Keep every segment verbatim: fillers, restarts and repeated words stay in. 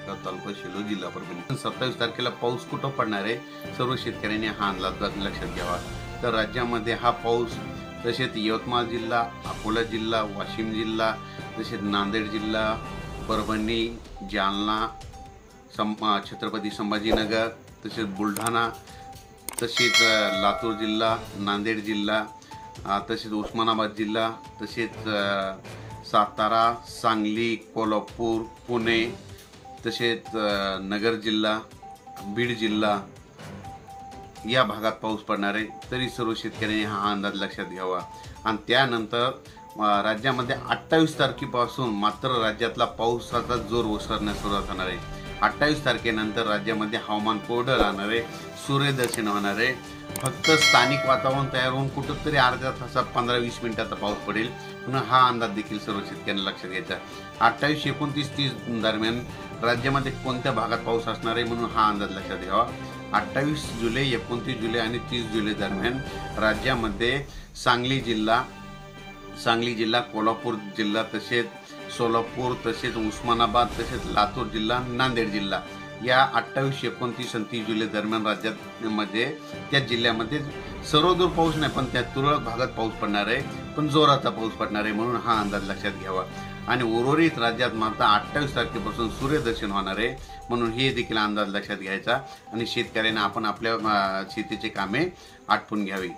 खडका तालुका शेलू जिल्हा परभणी। सत्तावीस तारखेला पाऊस कुठं पडणार आहे सर्व शेतकऱ्यांनी हा अंदाज लक्षात घ्यावा। तर राज्यामध्ये हा पाऊस तसेच यवतमाळ जिल्हा, अकोला जिल्हा, वाशिम जिल्हा, तसेच नांदेड जिल्हा, परभणी, जालना, सं छत्रपती संभाजीनगर, तसेच बुलढाणा, तसेच लातूर जिल्हा, नांदेड जिल्हा, तसेच उस्मानाबाद जिल्हा, तसेच सातारा, सांगली, कोल्हापूर, पुणे, तसेच नगर जिल्हा, बीड जिल्हा या भागात पाऊस पडणार आहे। तरी सर्व शेतकऱ्यांनी हा अंदाज लक्षात घ्यावा। आणि त्यानंतर राज्यामध्ये अठ्ठावीस तारखेपासून मात्र राज्यातला पावसाचा जोर ओसरण्यास सुरुवात होणार आहे। अठ्ठावीस तारखेनंतर राज्यामध्ये हवामान कोरडं राहणार आहे, सूर्यदर्शन होणार आहे। फक्त स्थानिक वातावरण तयार होऊन कुठंतरी अर्ध्या तासात पंधरा वीस मिनिटाचा पाऊस पडेल, म्हणून हा अंदाज देखील सर्व शेतकऱ्यांना लक्षात घ्यायचा। अठ्ठावीस एकोणतीस तीस दरम्यान राज्यामध्ये कोणत्या भागात पाऊस असणार आहे म्हणून हा अंदाज लक्षात घ्यावा। अठ्ठावीस जुलै, एकोणतीस जुलै आणि तीस जुलै दरम्यान राज्यामध्ये सांगली जिल्हा सांगली जिल्हा कोल्हापूर जिल्हा, तसेच सोलापूर, तसेच उस्मानाबाद, तसेच लातूर जिल्हा, नांदेड जिल्हा या अठ्ठावीस एकोणतीस आणि तीस जुलै दरम्यान राज्यामध्ये त्या जिल्ह्यामध्ये सर्वदूर पाऊस नाही पण त्या तुरळक भागात पाऊस पडणार आहे, पण जोराचा पाऊस पडणार आहे, म्हणून हा अंदाज लक्षात घ्यावा। आणि उर्वरित राज्यात मात्र अठ्ठावीस तारखेपासून सूर्यदर्शन होणार आहे, म्हणून हे देखील अंदाज लक्षात घ्यायचा आणि शेतकऱ्यांना आपण आपल्या शेतीची कामे आटपून घ्यावी।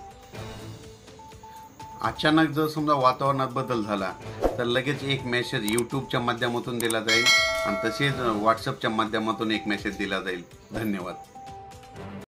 अचानक जर समजा वातावरणात बदल झाला तर लगेच एक मेसेज यूट्यूबच्या माध्यमातून दिला जाईल आणि तसेच व्हॉट्सअपच्या माध्यमातून एक मेसेज दिला जाईल। धन्यवाद।